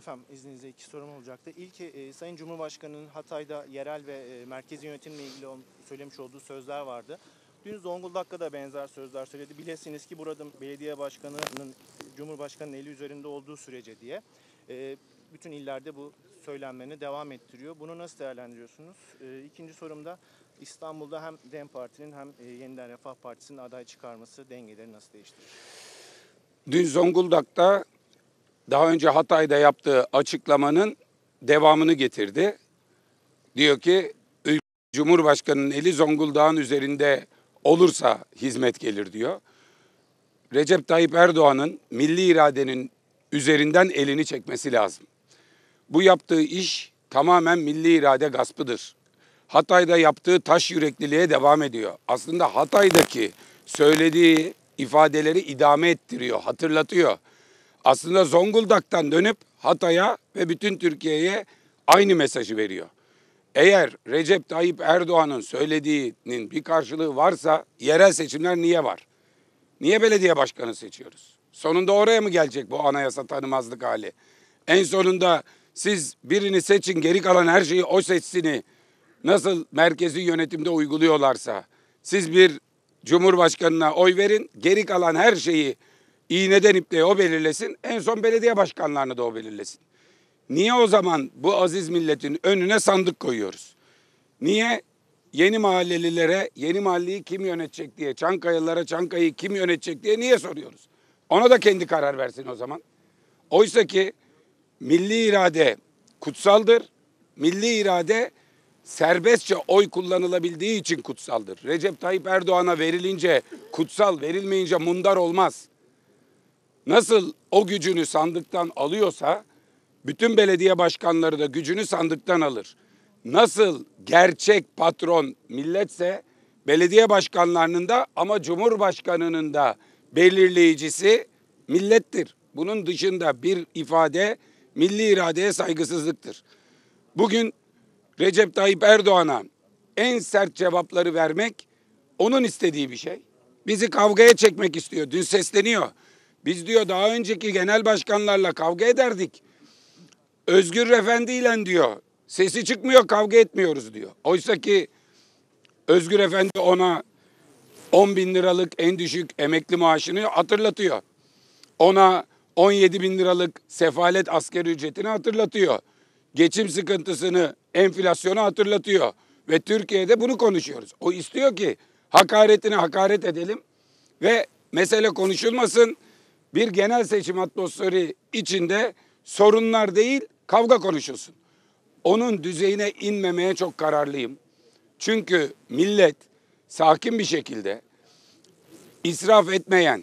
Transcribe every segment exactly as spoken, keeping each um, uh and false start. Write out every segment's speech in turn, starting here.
efendim, izninizle iki sorum olacaktı. İlki e, Sayın Cumhurbaşkanı'nın Hatay'da yerel ve e, merkezi yönetimle ilgili ol, söylemiş olduğu sözler vardı. Dün Zonguldak'ta da benzer sözler söyledi. Bilesiniz ki burada belediye başkanının Cumhurbaşkanı'nın eli üzerinde olduğu sürece diye e, bütün illerde bu söylemlerini devam ettiriyor. Bunu nasıl değerlendiriyorsunuz? E, ikinci sorum da İstanbul'da hem DEM Parti'nin hem e, Yeniden Refah Partisi'nin aday çıkarması dengeleri nasıl değiştirir? Dün Zonguldak'ta daha önce Hatay'da yaptığı açıklamanın devamını getirdi. Diyor ki Cumhurbaşkanı'nın eli Zonguldak'ın üzerinde olursa hizmet gelir diyor. Recep Tayyip Erdoğan'ın milli iradenin üzerinden elini çekmesi lazım. Bu yaptığı iş tamamen milli irade gaspıdır. Hatay'da yaptığı taş yürekliliğe devam ediyor. Aslında Hatay'daki söylediği ifadeleri idame ettiriyor, hatırlatıyor. Aslında Zonguldak'tan dönüp Hatay'a ve bütün Türkiye'ye aynı mesajı veriyor. Eğer Recep Tayyip Erdoğan'ın söylediğinin bir karşılığı varsa yerel seçimler niye var? Niye belediye başkanı seçiyoruz? Sonunda oraya mı gelecek bu anayasa tanımazlık hali? En sonunda siz birini seçin, geri kalan her şeyi o seçsini nasıl merkezi yönetimde uyguluyorlarsa siz bir Cumhurbaşkanına oy verin, geri kalan her şeyi iğneden ipliğe o belirlesin, en son belediye başkanlarını da o belirlesin. Niye o zaman bu aziz milletin önüne sandık koyuyoruz? Niye yeni mahallelilere yeni mahalleyi kim yönetecek diye, Çankaya'lılara Çankaya'yı kim yönetecek diye niye soruyoruz? Ona da kendi karar versin o zaman. Oysa ki milli irade kutsaldır. Milli irade serbestçe oy kullanılabildiği için kutsaldır. Recep Tayyip Erdoğan'a verilince kutsal, verilmeyince mundar olmaz. Nasıl o gücünü sandıktan alıyorsa bütün belediye başkanları da gücünü sandıktan alır. Nasıl gerçek patron milletse belediye başkanlarının da ama Cumhurbaşkanının da belirleyicisi millettir. Bunun dışında bir ifade milli iradeye saygısızlıktır. Bugün Recep Tayyip Erdoğan'a en sert cevapları vermek onun istediği bir şey. Bizi kavgaya çekmek istiyor. Dün sesleniyor. Biz diyor daha önceki genel başkanlarla kavga ederdik. Özgür Efendi ile diyor sesi çıkmıyor, kavga etmiyoruz diyor. Oysa ki Özgür Efendi ona on bin liralık en düşük emekli maaşını hatırlatıyor. Ona on yedi bin liralık sefalet asgari ücretini hatırlatıyor. Geçim sıkıntısını, enflasyonu hatırlatıyor. Ve Türkiye'de bunu konuşuyoruz. O istiyor ki hakaretine hakaret edelim ve mesele konuşulmasın. Bir genel seçim atmosferi içinde sorunlar değil, kavga konuşulsun. Onun düzeyine inmemeye çok kararlıyım. Çünkü millet sakin bir şekilde israf etmeyen,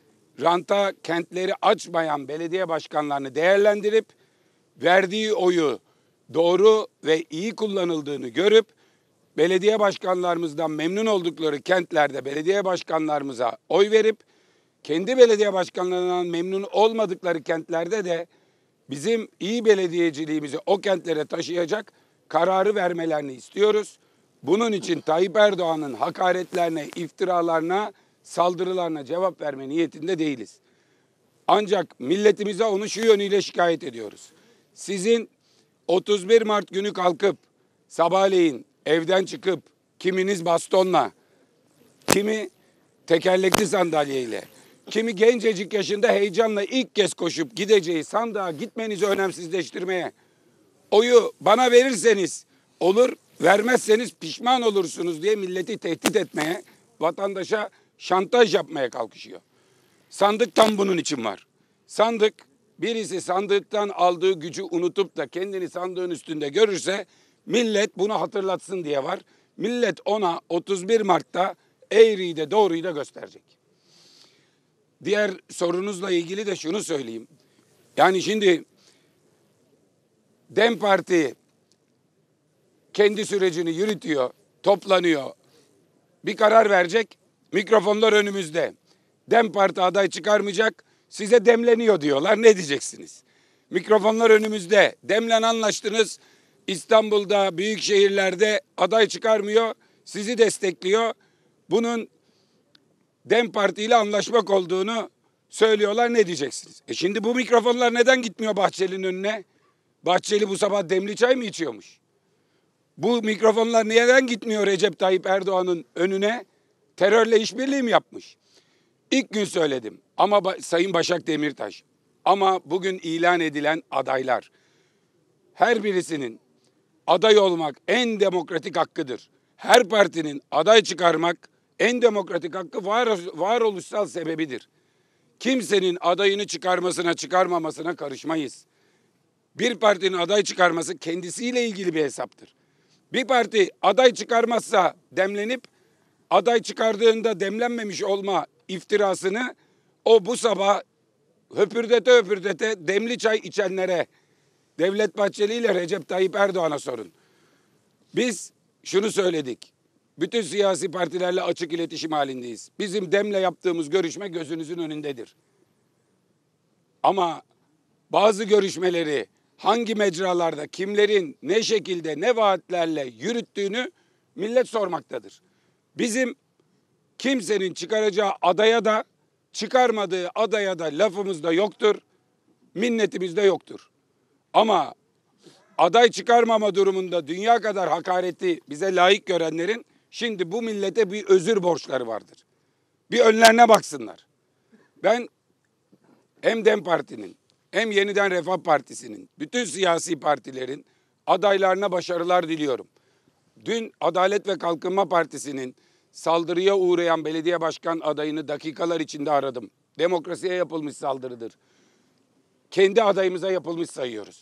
ranta kentleri açmayan belediye başkanlarını değerlendirip verdiği oyu doğru ve iyi kullanıldığını görüp belediye başkanlarımızdan memnun oldukları kentlerde belediye başkanlarımıza oy verip kendi belediye başkanlarından memnun olmadıkları kentlerde de bizim iyi belediyeciliğimizi o kentlere taşıyacak kararı vermelerini istiyoruz. Bunun için Tayyip Erdoğan'ın hakaretlerine, iftiralarına, saldırılarına cevap verme niyetinde değiliz. Ancak milletimize onu şu yönüyle şikayet ediyoruz. Sizin otuz bir Mart günü kalkıp sabahleyin evden çıkıp kiminiz bastonla, kimi tekerlekli sandalyeyle, kimi gencecik yaşında heyecanla ilk kez koşup gideceği sandığa gitmenizi önemsizleştirmeye, oyu bana verirseniz olur, vermezseniz pişman olursunuz diye milleti tehdit etmeye, vatandaşa şantaj yapmaya kalkışıyor. Sandık tam bunun için var. Sandık, birisi sandıktan aldığı gücü unutup da kendini sandığın üstünde görürse millet bunu hatırlatsın diye var. Millet ona otuz bir Mart'ta eğriyi de doğruyu da gösterecek. Diğer sorunuzla ilgili de şunu söyleyeyim. Yani şimdi DEM Parti kendi sürecini yürütüyor, toplanıyor. Bir karar verecek, mikrofonlar önümüzde. DEM Parti aday çıkarmayacak, size demleniyor diyorlar. Ne diyeceksiniz? Mikrofonlar önümüzde. Demlen anlaştınız. İstanbul'da, büyük şehirlerde aday çıkarmıyor, sizi destekliyor. Bunun DEM Parti ile anlaşmak olduğunu söylüyorlar, ne diyeceksiniz? E şimdi bu mikrofonlar neden gitmiyor Bahçeli'nin önüne? Bahçeli bu sabah demli çay mı içiyormuş? Bu mikrofonlar neden gitmiyor Recep Tayyip Erdoğan'ın önüne? Terörle işbirliği mi yapmış? İlk gün söyledim ama ba- Sayın Başak Demirtaş, ama bugün ilan edilen adaylar, her birisinin aday olmak en demokratik hakkıdır. Her partinin aday çıkarmak en demokratik hakkı, var, varoluşsal sebebidir. Kimsenin adayını çıkarmasına çıkarmamasına karışmayız. Bir partinin aday çıkarması kendisiyle ilgili bir hesaptır. Bir parti aday çıkarmazsa demlenip aday çıkardığında demlenmemiş olma iftirasını o bu sabah höpürdete höpürdete demli çay içenlere, Devlet Bahçeli ile Recep Tayyip Erdoğan'a sorun. Biz şunu söyledik. Bütün siyasi partilerle açık iletişim halindeyiz. Bizim Dem'le yaptığımız görüşme gözünüzün önündedir. Ama bazı görüşmeleri hangi mecralarda, kimlerin ne şekilde, ne vaatlerle yürüttüğünü millet sormaktadır. Bizim kimsenin çıkaracağı adaya da, çıkarmadığı adaya da lafımız da yoktur, minnetimiz de yoktur. Ama aday çıkarmama durumunda dünya kadar hakareti bize layık görenlerin şimdi bu millete bir özür borçları vardır. Bir önlerine baksınlar. Ben hem DEM Parti'nin hem Yeniden Refah Partisi'nin, bütün siyasi partilerin adaylarına başarılar diliyorum. Dün Adalet ve Kalkınma Partisi'nin saldırıya uğrayan belediye başkan adayını dakikalar içinde aradım. Demokrasiye yapılmış saldırıdır. Kendi adayımıza yapılmış sayıyoruz.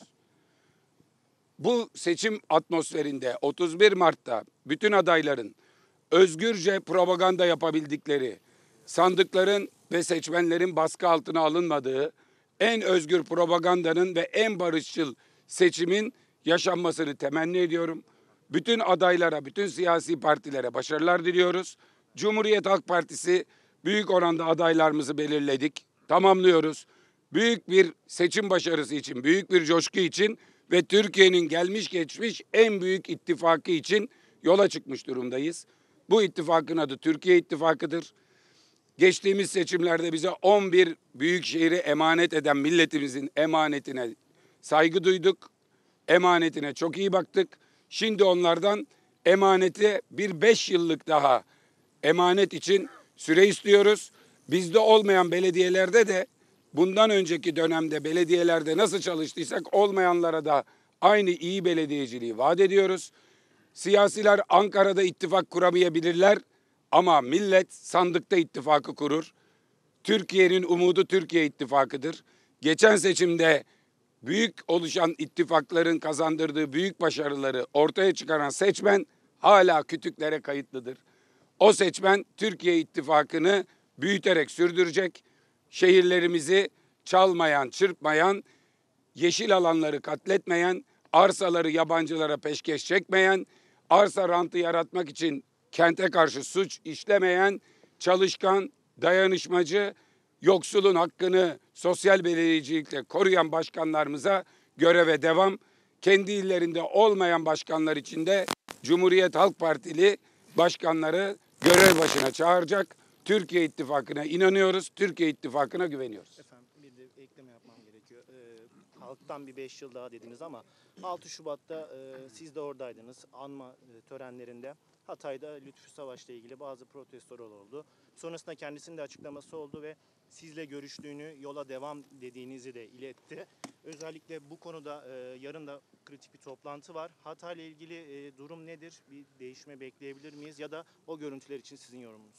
Bu seçim atmosferinde otuz bir Mart'ta bütün adayların özgürce propaganda yapabildikleri, sandıkların ve seçmenlerin baskı altına alınmadığı, en özgür propagandanın ve en barışçıl seçimin yaşanmasını temenni ediyorum. Bütün adaylara, bütün siyasi partilere başarılar diliyoruz. Cumhuriyet Halk Partisi büyük oranda adaylarımızı belirledik, tamamlıyoruz. Büyük bir seçim başarısı için, büyük bir coşku için ve Türkiye'nin gelmiş geçmiş en büyük ittifakı için yola çıkmış durumdayız. Bu ittifakın adı Türkiye İttifakı'dır. Geçtiğimiz seçimlerde bize on bir büyük şehri emanet eden milletimizin emanetine saygı duyduk. Emanetine çok iyi baktık. Şimdi onlardan emaneti bir beş yıllık daha emanet için süre istiyoruz. Bizde olmayan belediyelerde de bundan önceki dönemde belediyelerde nasıl çalıştıysak olmayanlara da aynı iyi belediyeciliği vaat ediyoruz. Siyasiler Ankara'da ittifak kuramayabilirler ama millet sandıkta ittifakı kurur. Türkiye'nin umudu Türkiye İttifakı'dır. Geçen seçimde büyük oluşan ittifakların kazandırdığı büyük başarıları ortaya çıkaran seçmen hala kütüklere kayıtlıdır. O seçmen Türkiye İttifakı'nı büyüterek sürdürecek. Şehirlerimizi çalmayan, çırpmayan, yeşil alanları katletmeyen, arsaları yabancılara peşkeş çekmeyen, arsa rantı yaratmak için kente karşı suç işlemeyen, çalışkan, dayanışmacı, yoksulun hakkını sosyal belediyecilikle koruyan başkanlarımıza göreve devam. Kendi illerinde olmayan başkanlar için de Cumhuriyet Halk Partili başkanları görev başına çağıracak. Türkiye İttifakı'na inanıyoruz, Türkiye İttifakı'na güveniyoruz. Efendim bir de ekleme yapmam gerekiyor. Ee, halktan bir beş yıl daha dediniz ama altı Şubat'ta e, siz de oradaydınız anma e, törenlerinde. Hatay'da Lütfü Savaş'la ilgili bazı protestolar oldu. Sonrasında kendisinin de açıklaması oldu ve sizle görüştüğünü, yola devam dediğinizi de iletti. Özellikle bu konuda e, yarın da kritik bir toplantı var. Hatay'la ilgili e, durum nedir? Bir değişme bekleyebilir miyiz? Ya da o görüntüler için sizin yorumunuz?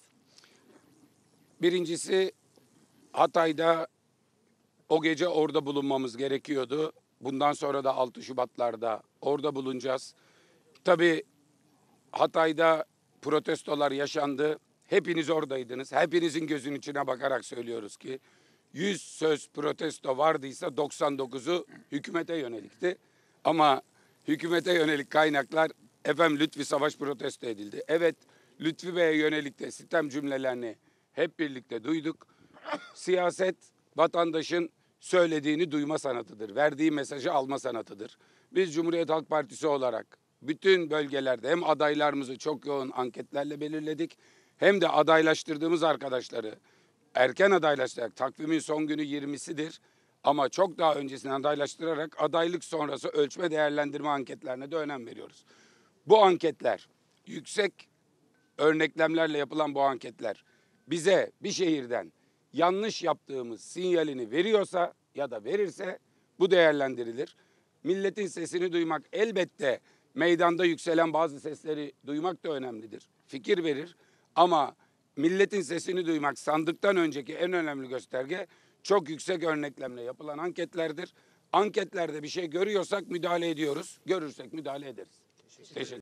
Birincisi, Hatay'da o gece orada bulunmamız gerekiyordu. Bundan sonra da altı Şubatlarda orada bulunacağız. Tabii Hatay'da protestolar yaşandı. Hepiniz oradaydınız. Hepinizin gözünün içine bakarak söylüyoruz ki yüz söz protesto vardıysa doksan dokuzu hükümete yönelikti. Ama hükümete yönelik kaynaklar efendim Lütfü Savaş protesto edildi. Evet, Lütfü Bey'e yönelik de sitem cümlelerini hep birlikte duyduk. Siyaset vatandaşın söylediğini duyma sanatıdır. Verdiği mesajı alma sanatıdır. Biz Cumhuriyet Halk Partisi olarak bütün bölgelerde hem adaylarımızı çok yoğun anketlerle belirledik hem de adaylaştırdığımız arkadaşları erken adaylaştırarak, takvimin son günü yirmisidir. Ama çok daha öncesine adaylaştırarak adaylık sonrası ölçme değerlendirme anketlerine de önem veriyoruz. Bu anketler, yüksek örneklemlerle yapılan bu anketler bize bir şehirden yanlış yaptığımız sinyalini veriyorsa ya da verirse bu değerlendirilir. Milletin sesini duymak, elbette meydanda yükselen bazı sesleri duymak da önemlidir. Fikir verir ama milletin sesini duymak sandıktan önceki en önemli gösterge çok yüksek örneklemle yapılan anketlerdir. Anketlerde bir şey görüyorsak müdahale ediyoruz, görürsek müdahale ederiz. Teşekkür ederim.